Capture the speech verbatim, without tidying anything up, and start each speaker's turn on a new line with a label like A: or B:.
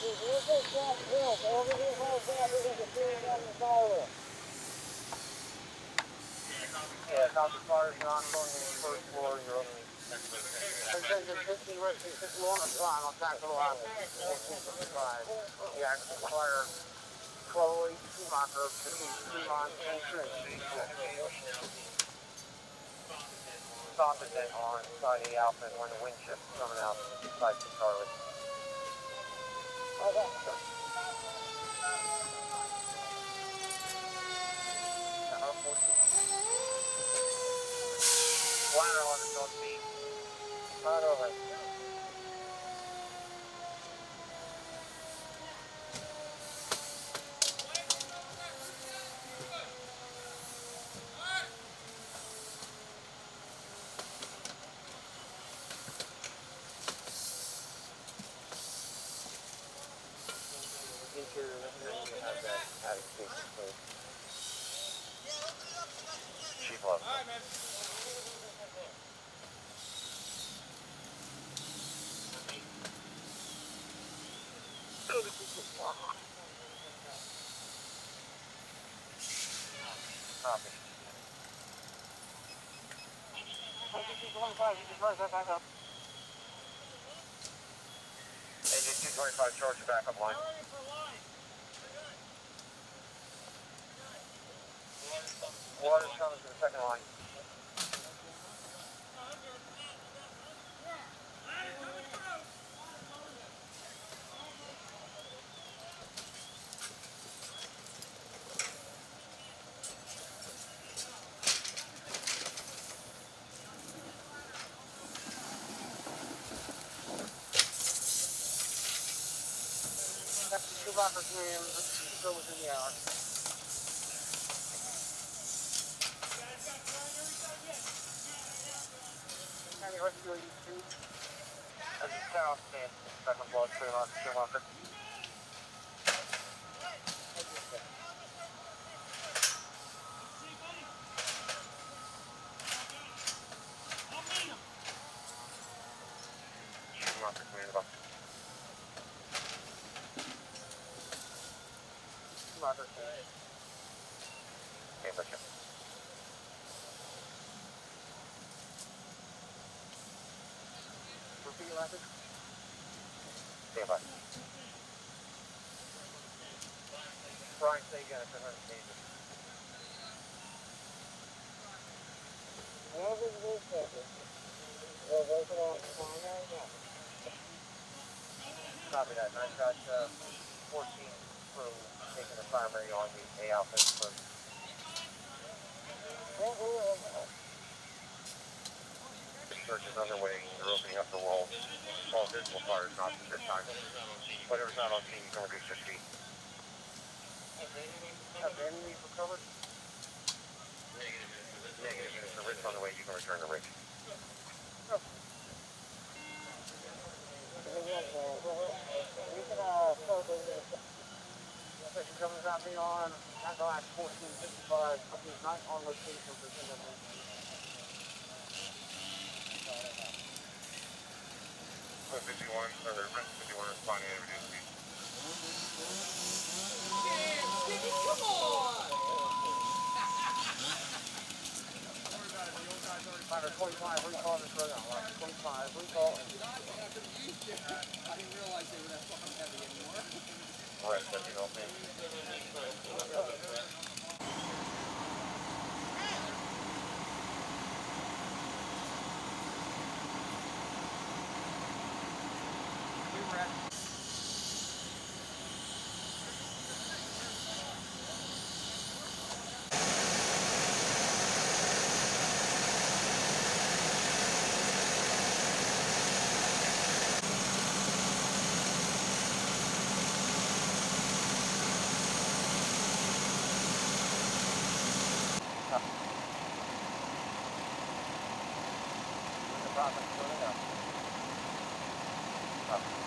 A: Yeah, copy fires are ongoing in the first floor. You're opening. Attention fifteen residents just along the line on Tactical Island, fourteen fifty-five. The active fire, Chloe Schumacher, between Fremont and Trinity. Stop it then on side A Alpha when the wind shift is coming out, side to Charlie. Okay. Ladder on the don't speed. Right over. Interior, you have that attic space. Chief Love. Copy. two twenty-five, you just raise that back up. Engine two twenty-five, charge your backup line. Water's coming to the second line. Two blockers in, let's go within the hour. County Rescue eighty-two. As a south stand, second block, three marker, two marker. Two marker, three marker. Two marker, three. Okay, gotcha. Repeat your message. Stand by. Brian, say again if you're one hundred pages. Wherever it is, we're working on primary now. Copy that. And I've got uh, fourteen crew taking the primary on the A Alpha first. Search is underway. They're opening up the walls. All visible fires, not this time. Whatever's not on scene, you can reduce their speed. Have the enemy recovered? Negative. Negative. If the ridge on the way, you can return the ridge. Oh. We can uh, start the session coming out beyond Tactical fourteen fifty-five. Company's not on location for Singapore. fifty-one, or fifty-one responding at reduced speed.
B: Yeah, Sticky, come on!
A: twenty-five, recall this right now. twenty-five, recall.
B: I didn't realize they were that fucking heavy anymore.
A: Alright, that's the opening. Profit, put it up. Up.